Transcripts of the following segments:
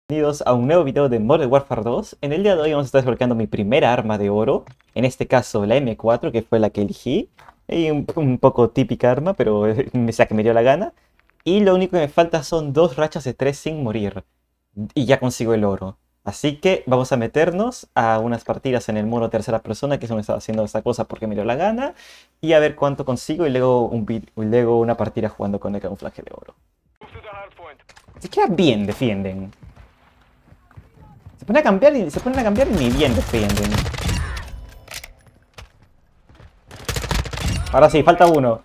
Bienvenidos a un nuevo video de Modern Warfare 2. En el día de hoy vamos a estar desbloqueando mi primera arma de oro. En este caso la M4, que fue la que elegí. Y un poco típica arma, pero es la que me dio la gana. Y lo único que me falta son 2 rachas de 3 sin morir. Y ya consigo el oro. Así que vamos a meternos a unas partidas en el modo tercera persona, que es donde estaba haciendo esta cosa porque me dio la gana. Y a ver cuánto consigo y luego, luego una partida jugando con el camuflaje de oro. Se queda bien, defienden. Se ponen a cambiar y ni bien defienden. Ahora sí, falta uno.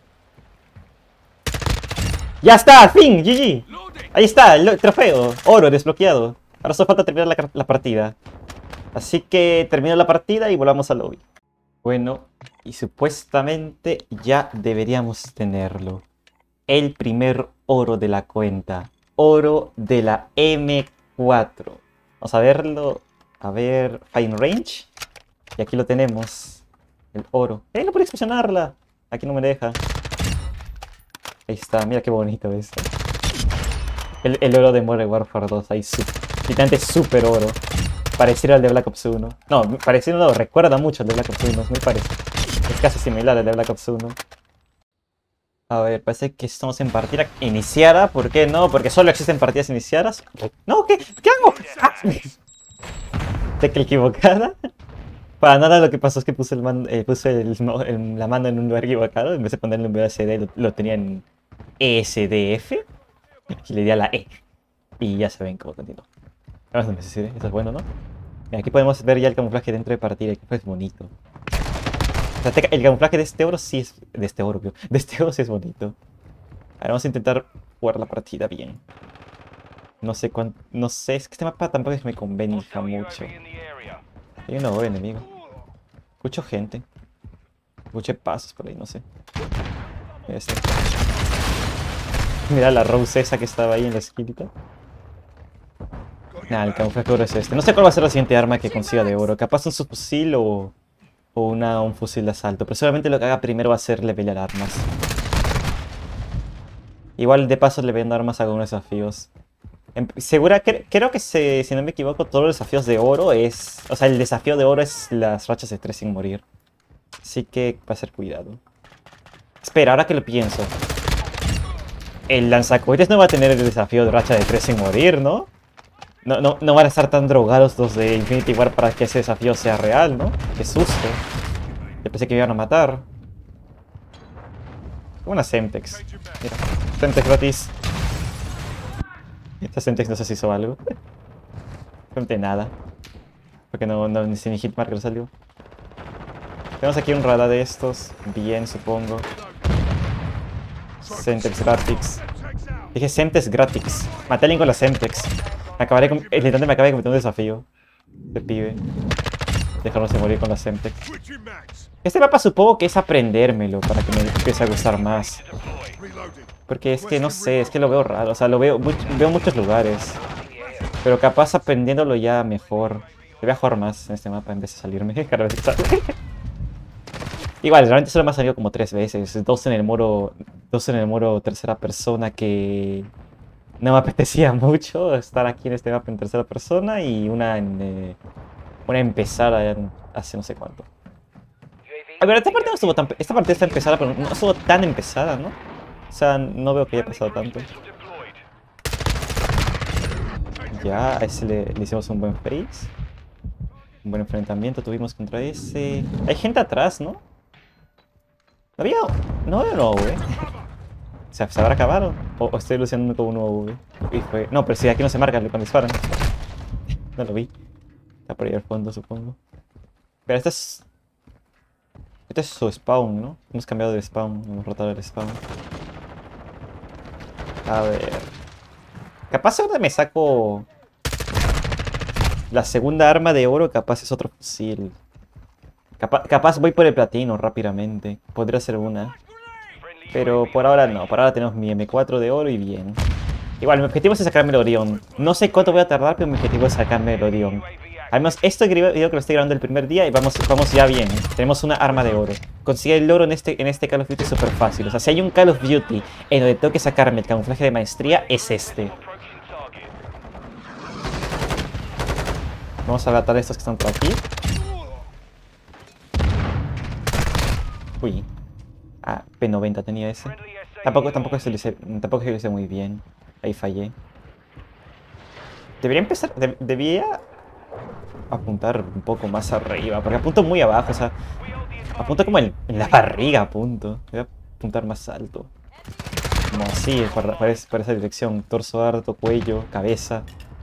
¡Ya está! ¡Al fin! ¡GG! Ahí está, el trofeo. Oro desbloqueado. Ahora solo falta terminar la partida. Así que termino la partida y volvamos al lobby. Bueno, y supuestamente ya deberíamos tenerlo. El primer oro de la cuenta. Oro de la M4. Vamos a verlo. A ver, Fine Range. Y aquí lo tenemos. El oro. No puedo explosionarla. Aquí no me deja. Ahí está, mira qué bonito es. El oro de Modern Warfare 2. Ahí literalmente super oro. Parecido al de Black Ops 1. No, parecido no, recuerda mucho al de Black Ops 1. Es muy parecido. Es casi similar al de Black Ops 1. A ver, parece que estamos en partida iniciada. ¿Por qué no? Porque solo existen partidas iniciadas. No, ¿qué hago? ¡Ah! Tecla equivocada. Para nada lo que pasó es que puse, la mano en un lugar equivocado. En vez de ponerlo en BSD, lo tenía en ESDF. Y le di a la E. Y ya saben cómo continuó. Ahora no sé, eso es bueno, ¿no? Mira, aquí podemos ver ya el camuflaje dentro de partida. Que es bonito. O sea, el camuflaje de este oro sí es... De este oro sí es bonito. Ahora vamos a intentar jugar la partida bien. No sé cuánto... No sé, es que este mapa tampoco es que me convenja mucho. Hay un nuevo enemigo. Escucho gente. Escuché pasos por ahí, no sé. Mira este. Mira la Rose esa que estaba ahí en la esquinita. Nah, el camuflaje de oro es este. No sé cuál va a ser la siguiente arma que consiga de oro. Capaz un subfusil o un fusil de asalto. Pero seguramente lo que haga primero va a ser levelear armas. Igual de paso leveleando armas hago unos desafíos. Creo que si no me equivoco, todos los desafíos de oro es... O sea, el desafío de oro es las rachas de 3 sin morir. Así que va a ser cuidado. Espera, ahora que lo pienso. El lanzacohetes no va a tener el desafío de racha de 3 sin morir, ¿no? No van a estar tan drogados los de Infinity Ward para que ese desafío sea real, ¿no? Qué susto. Yo pensé que me iban a matar. Una Semtex. Mira, Semtex gratis. Esta Semtex no sé si hizo algo. Realmente nada. Porque ni si mi hitmarker salió. Tenemos aquí un radar de estos. Bien, supongo. Semtex gratis. Dije Semtex gratis. Maté a alguien con la Semtex. Literalmente me acabé de cometer un desafío. De pibe. Dejándose morir con la Semtex. Este mapa supongo que es aprendérmelo para que me empiece a gustar más. Porque es que no sé, es que lo veo raro. O sea, veo muchos lugares. Pero capaz aprendiéndolo ya mejor. Voy a jugar más en este mapa en vez de salirme. Cada vez que sale. Igual, realmente solo me ha salido como 3 veces. 2 en el modo tercera persona que no me apetecía mucho estar aquí en este mapa en tercera persona. Y una en empezar hace no sé cuánto. A ver, esta partida no estuvo tan... Esta partida está empezada, pero no estuvo tan empezada, ¿no? O sea, no veo que haya pasado tanto. Ya, a ese le hicimos un buen face. Un buen enfrentamiento tuvimos contra ese. Hay gente atrás, ¿no? No había... No había un OV. O sea, ¿se habrá acabado? ¿O estoy ilusionando con un OV? No, pero si aquí no se marca cuando disparan. No lo vi. Está por ahí al fondo, supongo. Pero este es su spawn, ¿no? Hemos cambiado de spawn, hemos rotado el spawn. A ver... Capaz ahora me saco... La segunda arma de oro, capaz es otro fusil. Capaz voy por el platino rápidamente. Podría ser una. Pero por ahora no, por ahora tenemos mi M4 de oro y bien. Igual, mi objetivo es sacarme el Orión. No sé cuánto voy a tardar, pero mi objetivo es sacarme el Orión. Además, este video que lo estoy grabando el primer día y vamos ya bien. Tenemos una arma de oro. Conseguir el oro en este Call of Duty es súper fácil. O sea, si hay un Call of Duty en donde tengo que sacarme el camuflaje de maestría, es este. Vamos a matar a estos que están por aquí. Uy. Ah, P90 tenía ese. Tampoco se lo hice muy bien. Ahí fallé. Debería empezar... debía apuntar un poco más arriba. Porque apunto muy abajo, o sea... Apunto como en la barriga, apunto. Voy a apuntar más alto. Como así, para esa dirección. Torso alto, cuello, cabeza.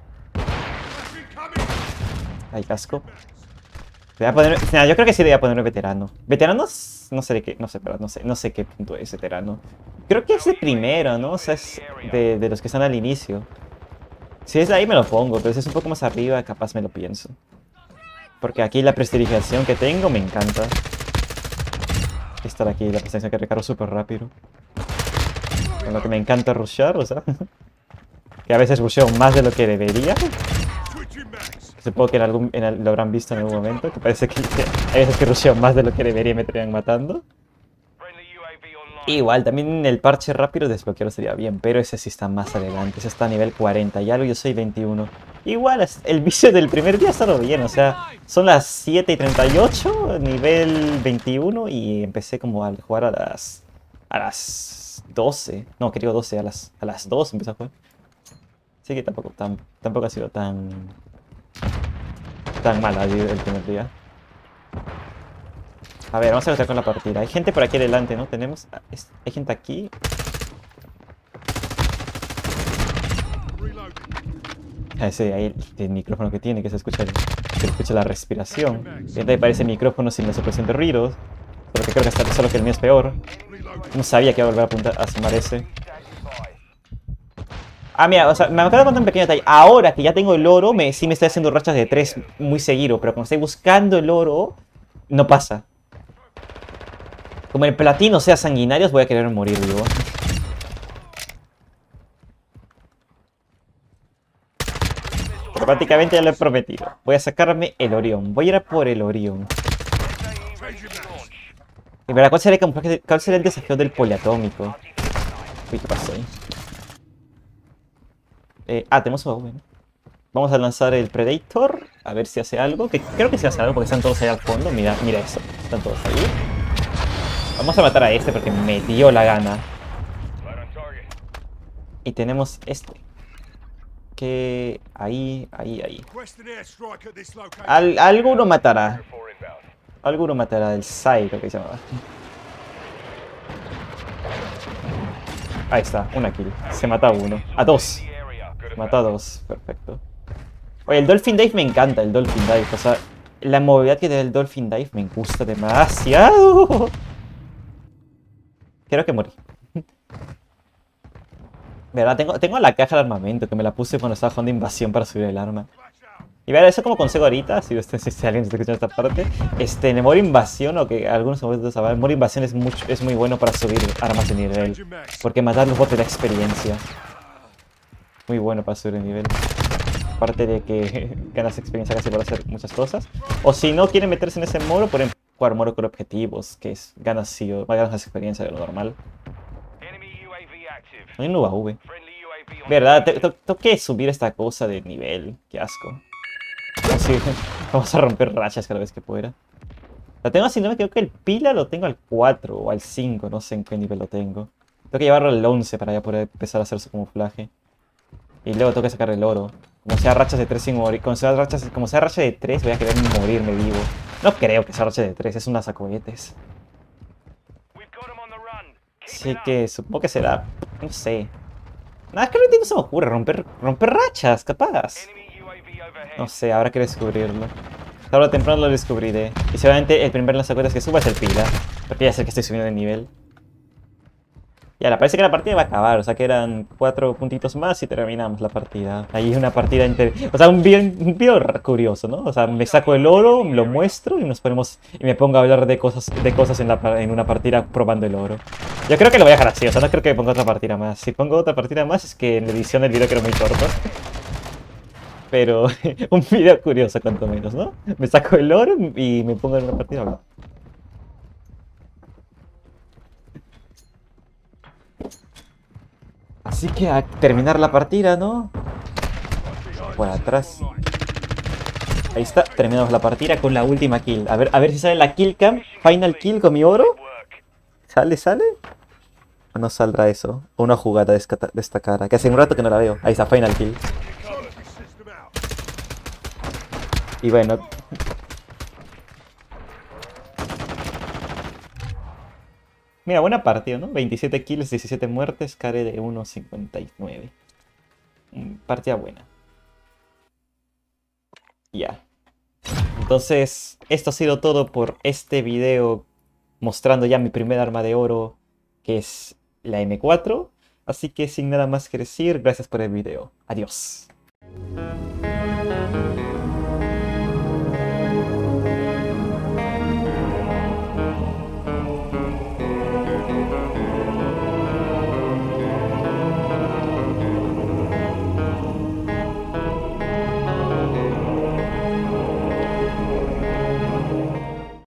Hay casco. Nah, yo creo que sí debería poner veterano. Veteranos, no sé de qué, no sé qué punto es veterano. Creo que es de primero, ¿no? O sea, es de los que están al inicio. Si es de ahí me lo pongo, pero si es un poco más arriba, capaz me lo pienso. Porque aquí la prestigitación que tengo me encanta. Estar aquí, la presencia que recargo súper rápido. Con lo que me encanta rushear, o sea. Que a veces rusheo más de lo que debería. Supongo que lo habrán visto en algún momento, que parece que hay veces que rusheo más de lo que debería y me terminan matando. Igual, también el parche rápido desbloquearlo sería bien, pero ese sí está más adelante, ese está a nivel 40 y algo, yo soy 21. Igual, el vicio del primer día está bien, o sea, son las 7:38, nivel 21 y empecé como a jugar a las 12, no, quería 12, a las 2 empecé a jugar. Así que tampoco ha sido tan mala el primer día. A ver, vamos a empezar con la partida. Hay gente por aquí adelante, ¿no? Hay gente aquí. Ese ahí el micrófono que tiene, que se escucha la respiración. Y entonces parece micrófono sin la supresión de ruidos. Solo que creo que solo que el mío es peor. No sabía que iba a volver a sumar ese. Ah, mira, o sea, me acabo de contar un pequeño detalle. Ahora que ya tengo el oro, sí me estoy haciendo rachas de 3 muy seguido. Pero cuando estoy buscando el oro, no pasa. Como el platino sea sanguinario, voy a querer morir vivo. Pero prácticamente ya lo he prometido. Voy a sacarme el Orión. Voy a ir a por el Orión. Y verá, ¿cuál sería el desafío del poliatómico? Uy, ¿qué pasó ahí? Tenemos AV, ¿no? Vamos a lanzar el Predator. A ver si hace algo. Que creo que sí hace algo porque están todos ahí al fondo. Mira eso. Están todos ahí. Vamos a matar a este porque me dio la gana. Y tenemos este. Que... Ahí. Alguno matará. Alguno matará el Sai, creo que se llama. Ahí está, una kill. Se mata a uno. A dos. Mata a dos. Perfecto. Oye, el Dolphin Dive me encanta, el Dolphin Dive. O sea, la movilidad que da el Dolphin Dive me gusta demasiado. Creo que morí. Verdad, tengo la caja de armamento que me la puse cuando estaba jugando Invasión para subir el arma. Y ver, eso como consejo ahorita, si alguien está escuchando esta parte, en el modo Invasión, o que algunos momentos saben, el modo Invasión es muy bueno para subir armas de nivel. Porque matar los bots te da experiencia. Muy bueno para subir de nivel. Aparte de que ganas experiencia casi para hacer muchas cosas. O si no quieren meterse en ese modo, pueden jugar modo con objetivos, que es ganas experiencia de lo normal. Hay un UAV. Verdad, tengo que subir esta cosa de nivel. Qué asco. Así, vamos a romper rachas cada vez que pueda. La tengo así, no me equivoco, que el pila lo tengo al 4 o al 5, no sé en qué nivel lo tengo. Tengo que llevarlo al 11 para ya poder empezar a hacer su camuflaje. Y luego tengo que sacar el oro. Como sea rachas de 3 sin morir. Como sea racha de 3 voy a querer morirme vivo. No creo que sea racha de 3, es una sacohetes. Así que supongo que será... No sé. Nada, es que no se me ocurre romper rachas, capaz. No sé, habrá que descubrirlo. Tarde o temprano lo descubriré. Y seguramente el primer lanzacohetes que suba es el pila. Porque ya sé que estoy subiendo de nivel. Y ahora, parece que la partida va a acabar. O sea que eran 4 puntitos más y terminamos la partida. Ahí una partida o sea, un video curioso, ¿no? O sea, me saco el oro, lo muestro y nos ponemos... Y me pongo a hablar de cosas en una partida probando el oro. Yo creo que lo voy a dejar así. O sea, no creo que ponga otra partida más. Si pongo otra partida más es que en la edición del video quedó muy corto. Pero un video curioso, cuanto menos, ¿no? Me saco el oro y me pongo en una partida a hablar. Así que a terminar la partida, ¿no? Por atrás. Ahí está, terminamos la partida con la última kill. A ver si sale la kill cam. Final kill con mi oro. ¿Sale, sale? ¿O no saldrá eso? O una jugada destacada, que hace un rato que no la veo. Ahí está, final kill. Y bueno. Mira, buena partida, ¿no? 27 kills, 17 muertes, care de 1.59. Partida buena. Ya. Entonces, esto ha sido todo por este video mostrando ya mi primer arma de oro, que es la M4. Así que sin nada más que decir, gracias por el video. Adiós.